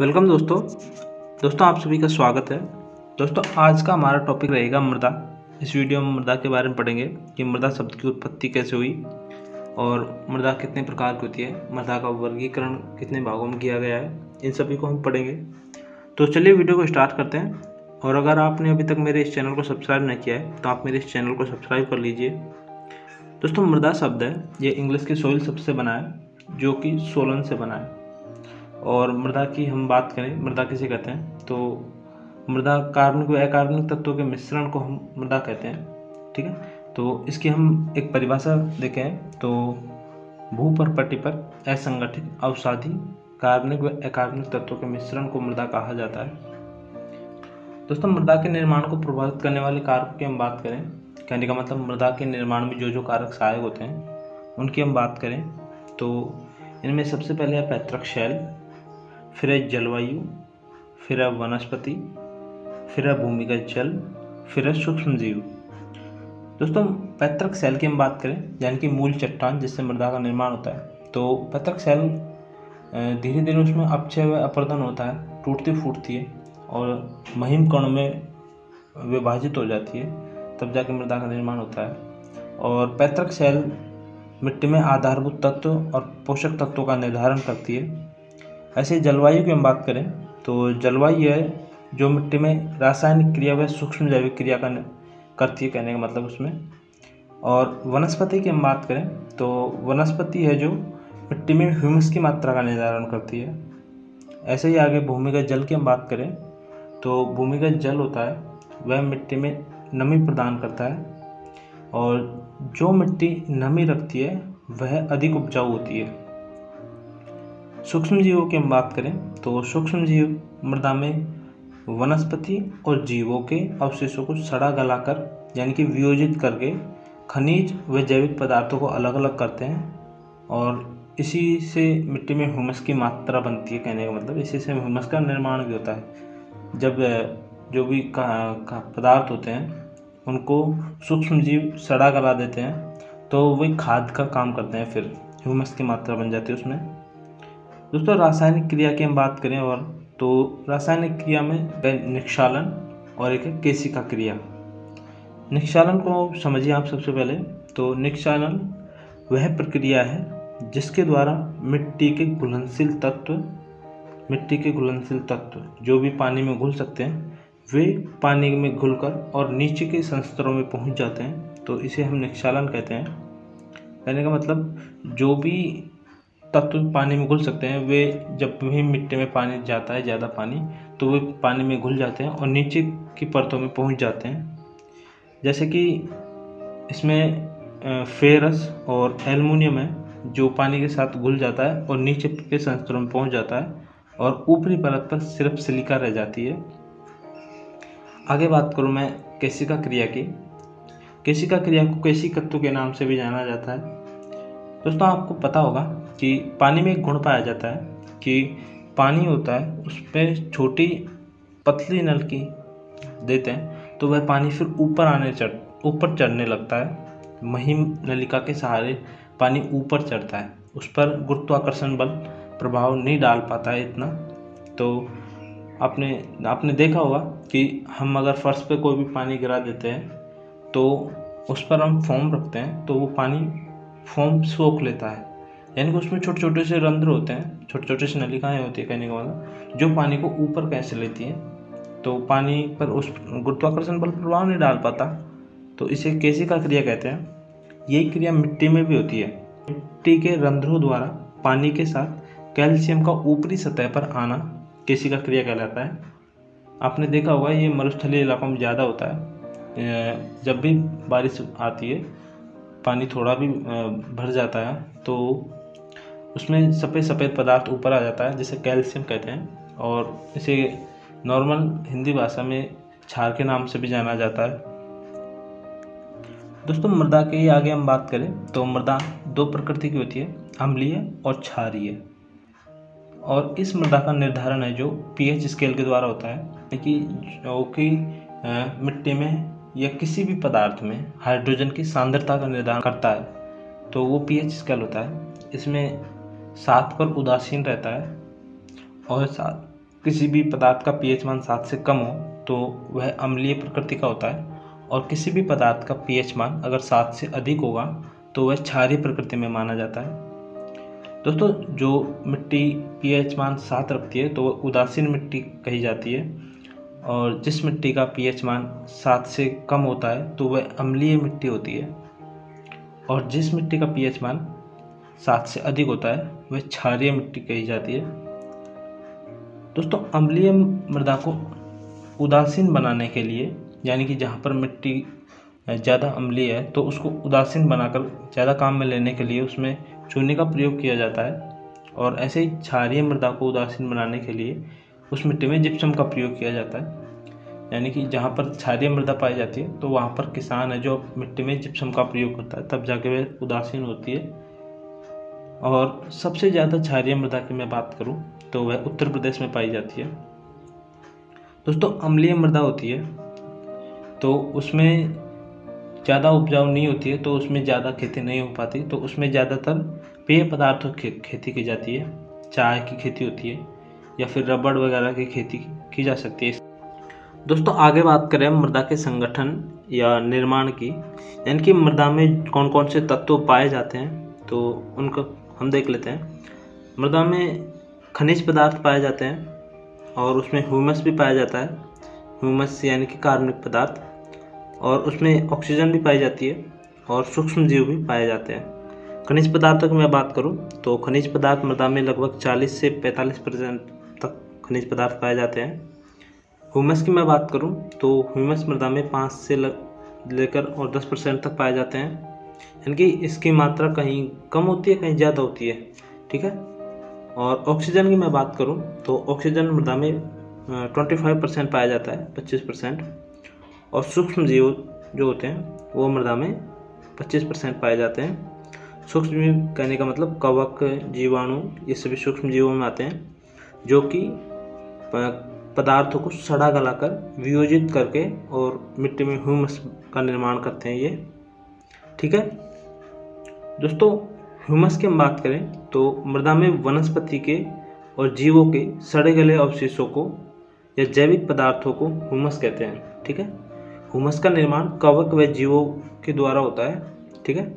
Welcome दोस्तों आप सभी का स्वागत है। दोस्तों आज का हमारा टॉपिक रहेगा मृदा। इस वीडियो में मृदा के बारे में पढ़ेंगे कि मृदा शब्द की उत्पत्ति कैसे हुई और मृदा कितने प्रकार की होती है, मृदा का वर्गीकरण कितने भागों में किया गया है, इन सभी को हम पढ़ेंगे। तो चलिए वीडियो को स्टार्ट करते हैं। और अगर आपने अभी तक मेरे इस चैनल को सब्सक्राइब नहीं किया है तो आप मेरे इस चैनल को सब्सक्राइब कर लीजिए। दोस्तों मृदा शब्द है ये इंग्लिश के सोइल शब्द से बना है जो कि सोलन से बना है। और मृदा की हम बात करें, मृदा किसे कहते हैं तो मृदा कार्बनिक व अकार्बनिक तत्वों के मिश्रण को हम मृदा कहते हैं। ठीक है, तो इसकी हम एक परिभाषा देखें तो भूपर्पटी पर असंगठित अवसादी कार्बनिक व अकार्बनिक तत्वों के मिश्रण को मृदा कहा जाता है। दोस्तों मृदा के निर्माण को प्रभावित करने वाले कारकों की हम बात करें, कहने का मतलब मृदा के निर्माण में जो जो कारक सहायक होते हैं उनकी हम बात करें तो इनमें सबसे पहले है पैतृक शैल, फिर है जलवायु, फिर है वनस्पति, फिर है भूमिगत जल, फिर है सूक्ष्म जीव। दोस्तों पैतृक शैल की हम बात करें यानी कि मूल चट्टान जिससे मृदा का निर्माण होता है, तो पैतृक शैल धीरे धीरे उसमें अपक्षय व अपर्दन होता है, टूटती फूटती है और महीन कणों में विभाजित हो जाती है, तब जाके मृदा का निर्माण होता है। और पैतृक शैल मिट्टी में आधारभूत तत्व और पोषक तत्वों का निर्धारण करती है। ऐसे जलवायु की हम बात करें तो जलवायु है जो मिट्टी में रासायनिक क्रिया व सूक्ष्म जैविक क्रिया करती है, कहने का मतलब उसमें। और वनस्पति की हम बात करें तो वनस्पति है जो मिट्टी में ह्यूमस की मात्रा का निर्धारण करती है। ऐसे ही आगे भूमिगत जल की हम बात करें तो भूमिगत जल होता है वह मिट्टी में नमी प्रदान करता है और जो मिट्टी नमी रखती है वह अधिक उपजाऊ होती है। सूक्ष्म जीवों की हम बात करें तो सूक्ष्म जीव मृदा में वनस्पति और जीवों के अवशेषों को सड़ा गलाकर यानी कि वियोजित करके खनिज व जैविक पदार्थों को अलग अलग करते हैं और इसी से मिट्टी में ह्यूमस की मात्रा बनती है, कहने का मतलब इसी से ह्यूमस का निर्माण भी होता है। जब जो भी पदार्थ होते हैं उनको सूक्ष्म जीव सड़ा गला देते हैं तो वही खाद का काम करते हैं, फिर ह्यूमस की मात्रा बन जाती है उसमें। दोस्तों रासायनिक क्रिया की हम बात करें और तो रासायनिक क्रिया में निक्षालन और एक है केशिका क्रिया। निक्षालन को समझिए आप सबसे पहले। तो निक्षालन वह प्रक्रिया है जिसके द्वारा मिट्टी के घुलनशील तत्व जो भी पानी में घुल सकते हैं वे पानी में घुलकर और नीचे के संस्तरों में पहुंच जाते हैं, तो इसे हम निक्षालन कहते हैं। कहने का मतलब जो भी तत्व पानी में घुल सकते हैं वे जब भी मिट्टी में पानी जाता है, ज़्यादा पानी, तो वे पानी में घुल जाते हैं और नीचे की परतों में पहुंच जाते हैं। जैसे कि इसमें फेरस और एल्युमिनियम है जो पानी के साथ घुल जाता है और नीचे के संस्तरों में पहुंच जाता है और ऊपरी परत पर सिर्फ सिलिका रह जाती है। आगे बात करूँ मैं केशिका क्रिया की। केशिका क्रिया को केशिकत्व के नाम से भी जाना जाता है। दोस्तों आपको पता होगा कि पानी में एक गुण पाया जाता है कि पानी होता है उस पर छोटी पतली नलकी देते हैं तो वह पानी फिर ऊपर चढ़ने लगता है। महीन नलिका के सहारे पानी ऊपर चढ़ता है, उस पर गुरुत्वाकर्षण बल प्रभाव नहीं डाल पाता है इतना। तो आपने देखा होगा कि हम अगर फर्श पे कोई भी पानी गिरा देते हैं तो उस पर हम फोम रखते हैं तो वो पानी फोम सोख लेता है, यानी कि उसमें छोटे छोटे से रंध्र होते हैं, छोटे छोटे से नलिकाएं होती है, कहने का मतलब जो पानी को ऊपर कैसे लेती है। तो पानी पर उस गुरुत्वाकर्षण बल प्रभाव नहीं डाल पाता, तो इसे केशिका क्रिया कहते हैं। यही क्रिया मिट्टी में भी होती है। मिट्टी के रंध्रों द्वारा पानी के साथ कैल्शियम का ऊपरी सतह पर आना केशिका क्रिया कहलाता है। आपने देखा होगा ये मरुस्थलीय इलाकों में ज़्यादा होता है। जब भी बारिश आती है पानी थोड़ा भी भर जाता है तो उसमें सफ़ेद पदार्थ ऊपर आ जाता है जिसे कैल्शियम कहते हैं और इसे नॉर्मल हिंदी भाषा में क्षार के नाम से भी जाना जाता है। दोस्तों मृदा के आगे हम बात करें तो मृदा दो प्रकृति की होती है, अम्लीय और क्षारीय। और इस मृदा का निर्धारण है जो pH स्केल के द्वारा होता है कि जो कि मिट्टी में या किसी भी पदार्थ में हाइड्रोजन की सांद्रता का निर्धारण करता है, तो वो pH स्केल होता है। इसमें 7 पर उदासीन रहता है और किसी भी पदार्थ का pH मान 7 से कम हो तो वह अम्लीय प्रकृति का होता है, और किसी भी पदार्थ का pH मान अगर 7 से अधिक होगा तो वह क्षारीय प्रकृति में माना जाता है। दोस्तों, जो मिट्टी pH मान 7 रखती है तो वह उदासीन मिट्टी कही जाती है, और जिस मिट्टी का pH मान 7 से कम होता है तो वह अम्लीय मिट्टी होती है, और जिस मिट्टी का pH मान 7 से अधिक होता है वह क्षारीय मिट्टी कही जाती है। दोस्तों, अम्लीय मृदा को उदासीन बनाने के लिए, यानी कि जहाँ पर मिट्टी ज़्यादा अम्लीय है तो उसको उदासीन बनाकर ज़्यादा काम में लेने के लिए उसमें चूने का प्रयोग किया जाता है, और ऐसे ही क्षारीय मृदा को उदासीन बनाने के लिए उस मिट्टी में जिप्सम का प्रयोग किया जाता है। यानी कि जहाँ पर क्षारीय मृदा पाई जाती है तो वहाँ पर किसान है जो मिट्टी में जिप्सम का प्रयोग करता है, तब जाके वह उदासीन होती है। और सबसे ज़्यादा क्षारीय मृदा की मैं बात करूँ तो वह उत्तर प्रदेश में पाई जाती है। दोस्तों, अम्लीय मृदा होती है तो उसमें ज़्यादा उपजाऊ नहीं होती है, तो उसमें ज़्यादा खेती नहीं हो पाती, तो उसमें ज़्यादातर पेय पदार्थों की खेती की जाती है। चाय की खेती होती है या फिर रबड़ वगैरह की खेती की जा सकती है। दोस्तों, आगे बात करें मृदा के संगठन या निर्माण की, यानी कि मृदा में कौन कौन से तत्व पाए जाते हैं तो उनको हम देख लेते हैं। मृदा में खनिज पदार्थ पाए जाते हैं, और उसमें ह्यूमस भी पाया जाता है। ह्यूमस यानी कि कार्बनिक पदार्थ, और उसमें ऑक्सीजन भी पाई जाती है, और सूक्ष्म जीव भी पाए जाते हैं। खनिज पदार्थों की मैं बात करूं तो खनिज पदार्थ मृदा में लगभग 40 से 45% तक खनिज पदार्थ पाए जाते हैं। ह्यूमस की मैं बात करूं तो ह्यूमस मृदा में 5 से लेकर और 10% तक पाए जाते हैं, यानी कि इसकी मात्रा कहीं कम होती है, कहीं ज़्यादा होती है। ठीक है। और ऑक्सीजन की मैं बात करूं तो ऑक्सीजन मृदा में 25% पाया जाता है, 25%। और सूक्ष्म जीव जो होते हैं वो मृदा में 25% पाए जाते हैं। सूक्ष्म जीव कहने का मतलब कवक, जीवाणु, ये सभी सूक्ष्म जीवों में आते हैं, जो कि पदार्थों को सड़ा गलाकर वियोजित करके और मिट्टी में ह्यूमस का निर्माण करते हैं ये। ठीक है दोस्तों, ह्यूमस की हम बात करें तो मृदा में वनस्पति के और जीवों के सड़े गले अवशेषों को या जैविक पदार्थों को ह्यूमस कहते हैं। ठीक है। ह्यूमस का निर्माण कवक व जीवों के द्वारा होता है। ठीक है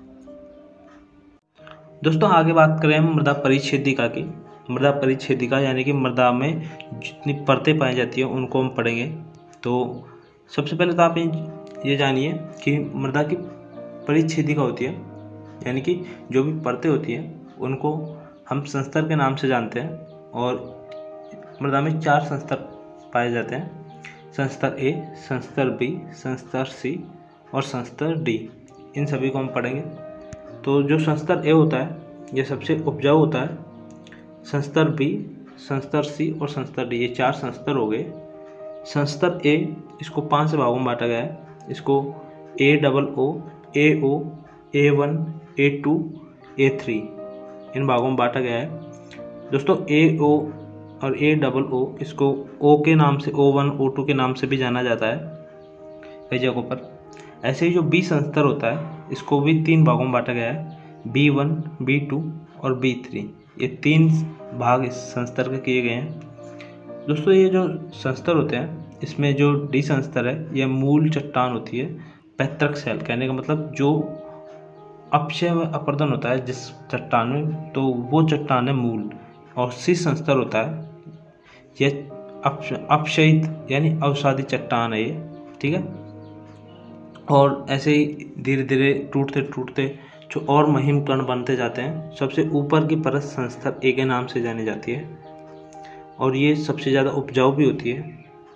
दोस्तों, आगे बात करें हम मृदा परिच्छेदिका की। मृदा परिच्छेदिका यानी कि मृदा में जितनी परतें पाई जाती है उनको हम पढ़ेंगे। तो सबसे पहले तो आप ये जानिए कि मृदा की परिच्छेदिका होती है, यानी कि जो भी परतें होती हैं उनको हम संस्तर के नाम से जानते हैं, और मृदा में 4 संस्तर पाए जाते हैं। संस्तर ए, संस्तर बी, संस्तर सी और संस्तर डी। इन सभी को हम पढ़ेंगे। तो जो संस्तर ए होता है ये सबसे उपजाऊ होता है। संस्तर बी, संस्तर सी और संस्तर डी, ये 4 संस्तर हो गए। संस्तर ए, इसको 5 भागों में बांटा गया है। इसको AOO, AO, A1, A2, A3 इन भागों में बांटा गया है। दोस्तों, AO और AOO इसको O के नाम से, O1, O2 के नाम से भी जाना जाता है कई जगहों पर। ऐसे ही जो B संस्तर होता है इसको भी 3 भागों में बांटा गया है, B1, B2 और B3। ये 3 भाग इस संस्तर के किए गए हैं। दोस्तों, ये जो संस्तर होते हैं इसमें जो डी संस्तर है यह मूल चट्टान होती है। पैतृक शैल कहने का मतलब जो अपक्षय में अपर्दन होता है जिस चट्टान में, तो वो चट्टान है मूल। और सी संस्तर होता है यह अपक्षयित यानी अवसादी चट्टान है ये। ठीक है। और ऐसे ही धीरे धीरे टूटते टूटते जो और महीन कण बनते जाते हैं। सबसे ऊपर की परत संस्तर ए के नाम से जानी जाती है, और ये सबसे ज़्यादा उपजाऊ भी होती है।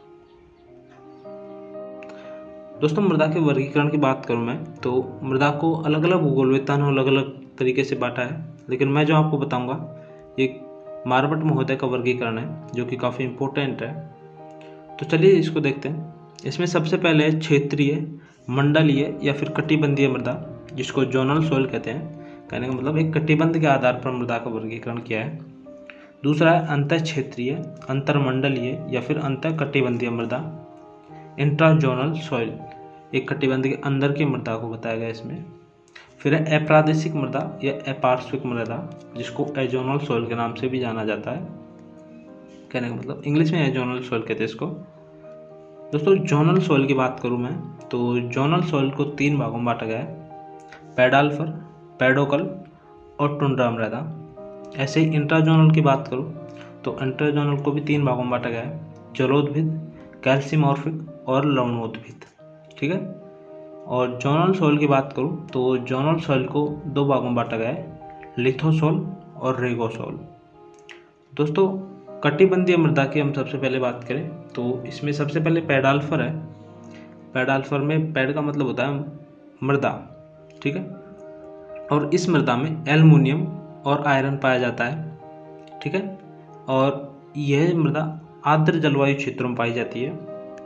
दोस्तों, मृदा के वर्गीकरण की बात करूं मैं तो मृदा को अलग अलग भूगोलविदता ने अलग अलग तरीके से बांटा है, लेकिन मैं जो आपको बताऊंगा ये मारबट महोदय का वर्गीकरण है जो कि काफ़ी इम्पोर्टेंट है। तो चलिए इसको देखते हैं। इसमें सबसे पहले है क्षेत्रीय, मंडलीय या फिर कटिबंधीय मृदा, जिसको जोनल सोइल कहते हैं। कहने का मतलब एक कटिबंध के आधार पर मृदा का वर्गीकरण किया है। दूसरा है अंतर क्षेत्रीय, अंतरमंडलीय या फिर अंतर कटिबंधीय मृदा, इंट्राजोनल सॉइल, एक कटिबंध के अंदर की मृदा को बताया गया इसमें। फिर है अप्रादेशिक मृदा या अपार्श्विक मृदा, जिसको एजोनल सॉइल के नाम से भी जाना जाता है। कहने का मतलब इंग्लिश में जोनल सॉइल कहते हैं इसको। दोस्तों जोनल सॉइल की बात करूँ मैं तो जोनल सॉइल को 3 भागों में बांटा गया है, पेडाल्फर, पेडोकल और टुंड्रा मृदा। ऐसे ही इंट्राजोनल की बात करूँ तो इंट्राजोनल को भी 3 भागों में बांटा गया है, जलोद्भिद, कैल्सीमॉर्फिक और लवणोद्भिद। ठीक है। और जोनल सॉइल की बात करूँ तो जोनल सॉइल को 2 भागों में बांटा गया है, लिथोसॉल और रेगोसॉल। दोस्तों कटिबंधीय मृदा की हम सबसे पहले बात करें तो इसमें सबसे पहले पेडाल्फर है। पेडाल्फर में पेड का मतलब होता है मृदा। ठीक है। और इस मृदा में एल्युमिनियम और आयरन पाया जाता है। ठीक है। और यह मृदा आर्द्र जलवायु क्षेत्रों में पाई जाती है।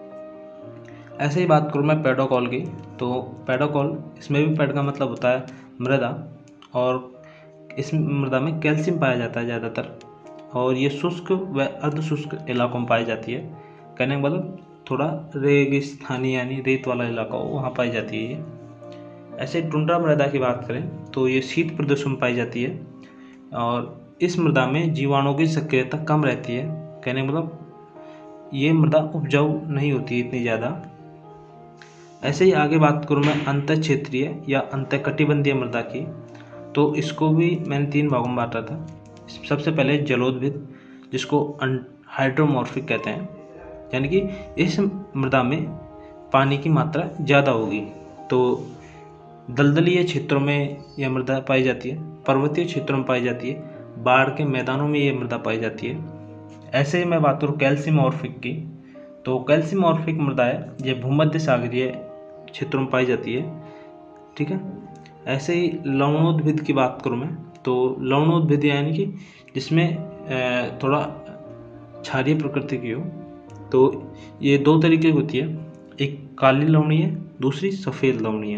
ऐसे ही बात करूँ मैं पेडोकॉल की तो पेडोकॉल, इसमें भी पेड का मतलब होता है मृदा, और इस मृदा में कैल्शियम पाया जाता है ज़्यादातर, और ये शुष्क व अर्ध शुष्क इलाकों में पाई जाती है। कहने का मतलब थोड़ा रेगिस्तानी यानी रेत वाला इलाका हो वहाँ पाई जाती है ये। ऐसे टुंड्रा मृदा की बात करें तो ये शीत प्रदेशों में पाई जाती है, और इस मृदा में जीवाणुओं की सक्रियता कम रहती है। कहने का मतलब ये मृदा उपजाऊ नहीं होती इतनी ज़्यादा। ऐसे ही आगे बात करूँ मैं अंतर क्षेत्रीय या अंतर कटिबंधीय मृदा की तो इसको भी मैंने 3 भागों में बांटा था। सबसे पहले जलोद्भिद, जिसको हाइड्रोमॉर्फिक कहते हैं, यानी कि इस मृदा में पानी की मात्रा ज़्यादा होगी। तो दलदलीय क्षेत्रों में यह मृदा पाई जाती है, पर्वतीय क्षेत्रों में पाई जाती है, बाढ़ के मैदानों में ये मृदा पाई जाती है। ऐसे ही मैं बात करूँ कैल्सीमॉर्फिक की तो कैल्सीमॉर्फिक मृदा है, ये भूमध्य सागरीय क्षेत्रों में पाई जाती है। ठीक है। ऐसे ही लवणोद्भिद की बात करूँ मैं तो लवणोद्भिद यानी कि जिसमें थोड़ा क्षारीय प्रकृति की हो, तो ये 2 तरीके की होती है, एक काली लवणीय, दूसरी सफ़ेद लवणीय।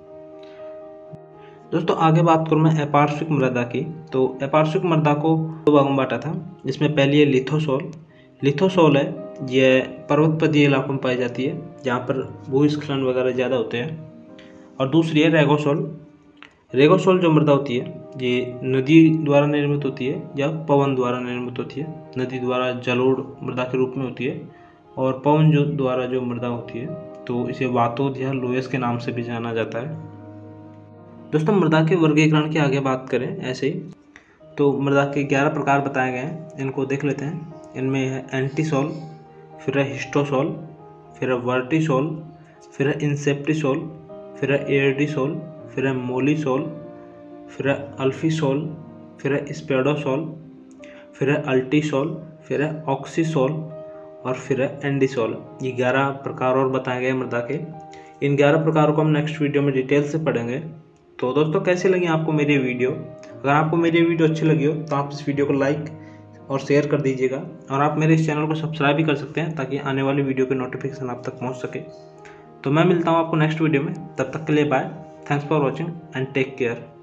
दोस्तों आगे बात करूँ मैं अपार्श्विक मृदा की तो अपार्श्विक मृदा को 2 भागों में बांटा था, जिसमें पहली है लिथोसॉल। लिथोसॉल है, यह पर्वतपदीय इलाकों में पाई जाती है जहाँ पर भूस्खलन वगैरह ज़्यादा होते हैं। और दूसरी है रेगोसॉल। रेगोसॉल जो मृदा होती है ये नदी द्वारा निर्मित होती है या पवन द्वारा निर्मित होती है। नदी द्वारा जलोढ़ मृदा के रूप में होती है, और पवन द्वारा जो मृदा होती है तो इसे वातोद या लोयस के नाम से भी जाना जाता है। दोस्तों मृदा के वर्गीकरण की आगे बात करें ऐसे ही तो मृदा के 11 प्रकार बताए गए हैं, इनको देख लेते हैं। इनमें है एंटीसॉल, फिर है हिस्टोसॉल, फिर है वर्टिसॉल, फिर है इंसेप्टिसॉल, फिर है एयरडिसॉल, फिर है मोलिसॉल, फिर है अल्फीसॉल, फिर है स्पेडोसॉल, फिर है अल्टीसॉल, फिर है ऑक्सीसॉल और फिर है एंडीसॉल। ये 11 प्रकार और बताए गए मृदा के। इन 11 प्रकारों को हम नेक्स्ट वीडियो में डिटेल से पढ़ेंगे। तो दोस्तों कैसी लगी आपको मेरी वीडियो? अगर आपको मेरी वीडियो अच्छी लगी हो तो आप इस वीडियो को लाइक और शेयर कर दीजिएगा, और आप मेरे इस चैनल को सब्सक्राइब भी कर सकते हैं ताकि आने वाली वीडियो के नोटिफिकेशन आप तक पहुंच सके। तो मैं मिलता हूं आपको नेक्स्ट वीडियो में, तब तक के लिए bye. Thanks for watching and take care.